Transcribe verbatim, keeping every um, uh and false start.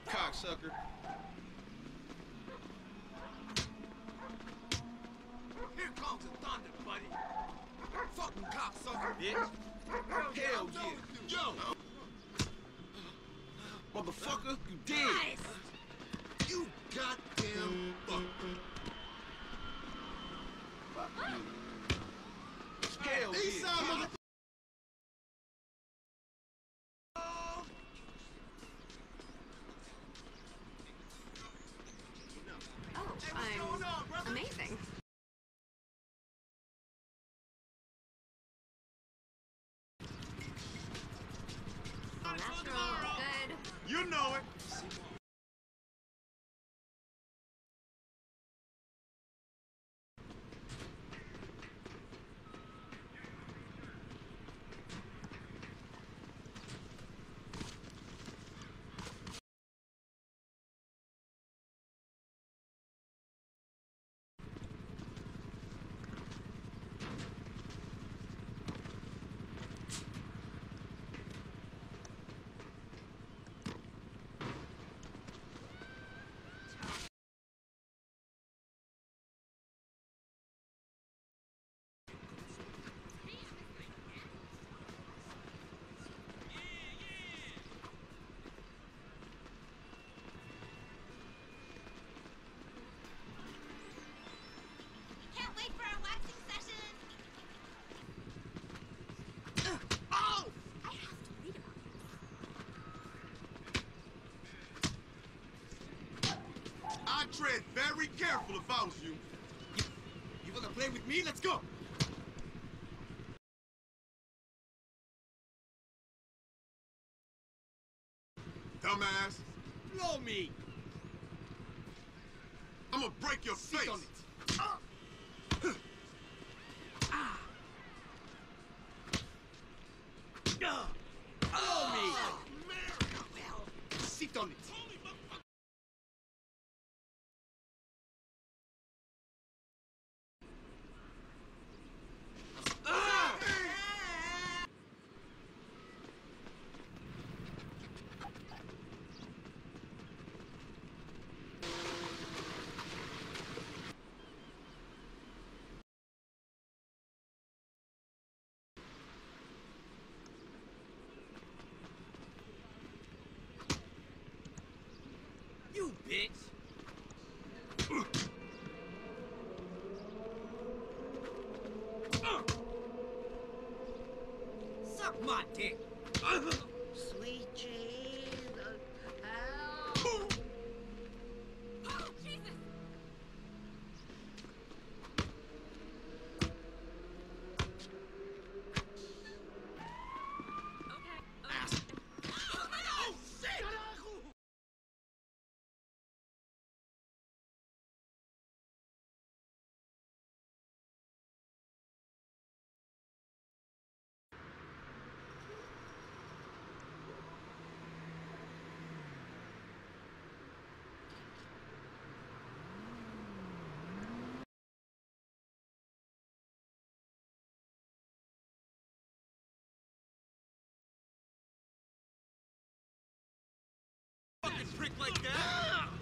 cocksucker. Here comes the thunder, buddy. Fucking cocksucker, Bitch. Hell yeah. Yo! Motherfucker, you did! Nice. You goddamn fuck. Fuck you. Hell East yeah! side, motherfucker. Oh, I'm amazing. All natural, all good. You know it. Can't wait for our waxing session. Oh! I have to read about this. I'd tread very careful if I was you. You wanna play with me? Let's go! Dumbass. Blow me! I'm gonna break your Sit face. on it. Ah. Ah! Blow me! Sit on it. You bitch! Suck my dick! Sweet Jesus, help! Oh, Jesus! Okay. Ass. Oh my God! Fucking prick like that!